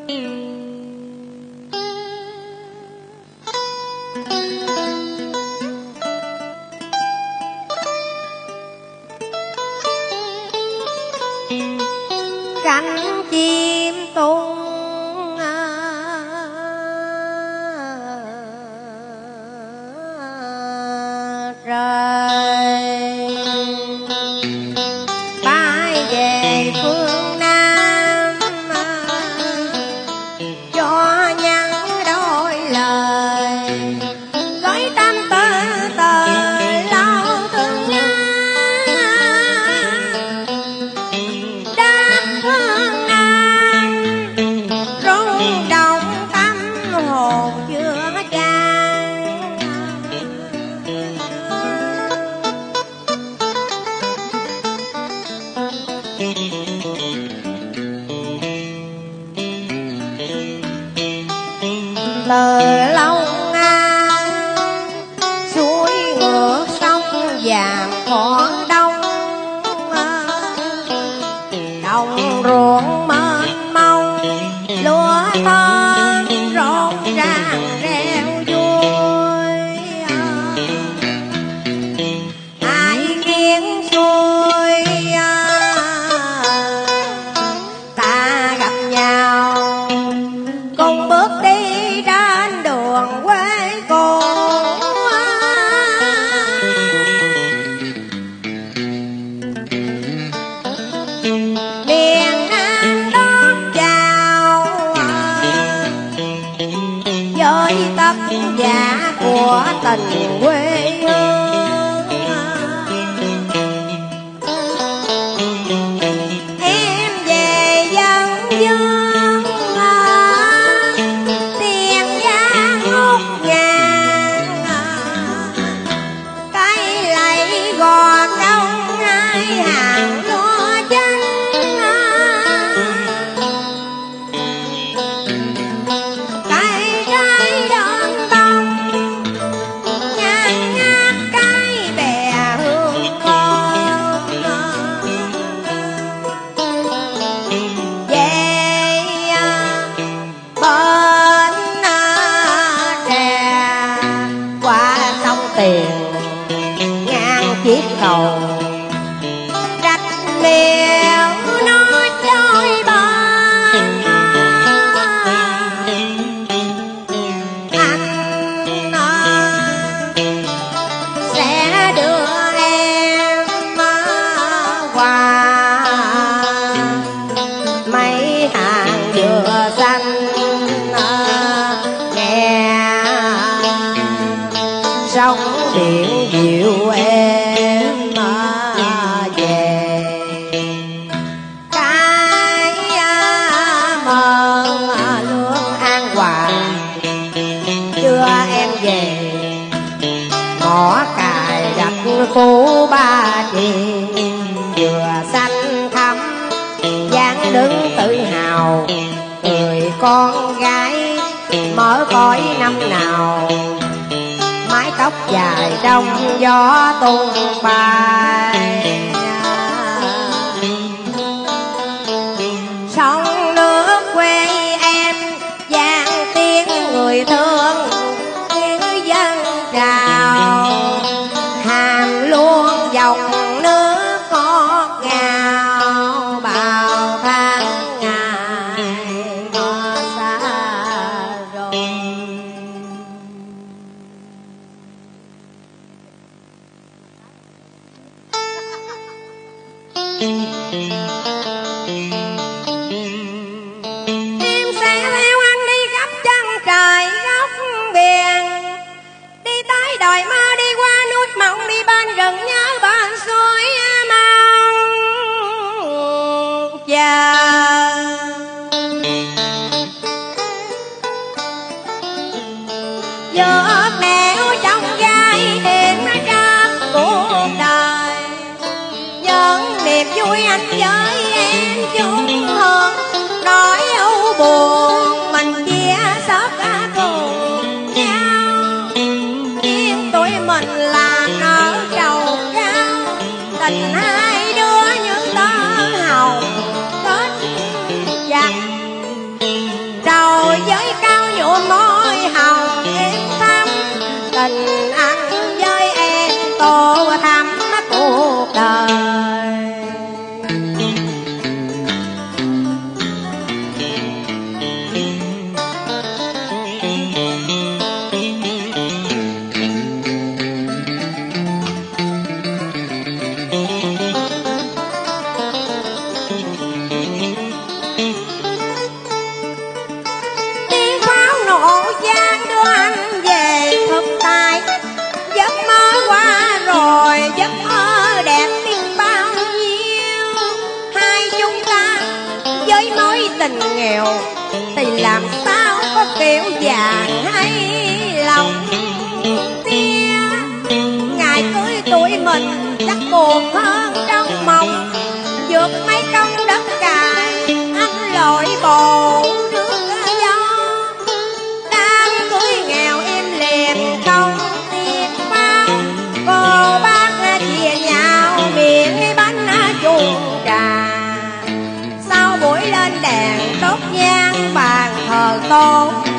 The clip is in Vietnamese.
cánh chim tung trời, bay về phương Nam cho nhắn đôi lời gói tâm tư lâu thương nhớ đất phương Nam rung động tâm hồn chưa chan. Từ Long An suối ngược sông vàng Quảng Đông, đồng ruộng mênh mông lúa thơm rộn ràng reo vui. Ai kiến xuôi ta gặp nhau cùng bước đi trên đường quê cũ. Miền Nam đón chào với tất cả của tình quê hương. Em về dân dương tiền giang ngút ngàn, cây lấy gò đông hai hàng lúa chân. Cây trái đơn bông nhàn nhạt cây bè hương thơm. Về bên trè qua sông Tiền ngang chiếc cầu rạch miệng nó trôi bên. Anh sẽ đưa em qua mấy hàng dừa xanh nghe sông biển dịu em về. Cái mơn lương an hòa đưa em về mỏ cài đặt phố Ba Chi, dừa xanh thắm dáng đứng tự hào người con gái mở cõi năm nào. Mái tóc dài trong gió tung bay, sông nước quê em vang tiếng người thương như dân trào. Hàm luôn dòng nước ngọt ngào bao tháng ngày nó xa rồi. Em sẽ theo anh đi khắp chân trời góc biển, đi tới đồi mơ, đi qua núi mộng, đi bên rừng nhớ bên suối mong chờ. Vượt nẻo trong gai hiểm ra cuộc đời, những niềm vui anh với em chung hơn, nỗi ưu buồn mình chia sớt cả cùng nhau. Riêng tụi mình là nở trầu cao, tình hai đứa như tơ hồng kết chặt. cười với cao nhuộm môi hồng em thắm, tình anh với em tô thắm cuộc đời. Tiếng pháo nổ vang đưa anh về thực tại, giấc mơ qua rồi giấc mơ đẹp biết bao nhiêu. Hai chúng ta với mối tình nghèo thì làm sao có kiểu vàng hay lòng tia. Ngày cưới tuổi mình chắc buồn hơn trong mộng, vượt mấy công đất cày anh lội bộ nước gió. Đám cưới nghèo im lìm không tiền bao, cô bác chia nhau miệng bánh chuông trà. Sau buổi lên đèn đốt nhang bàn thờ tôn,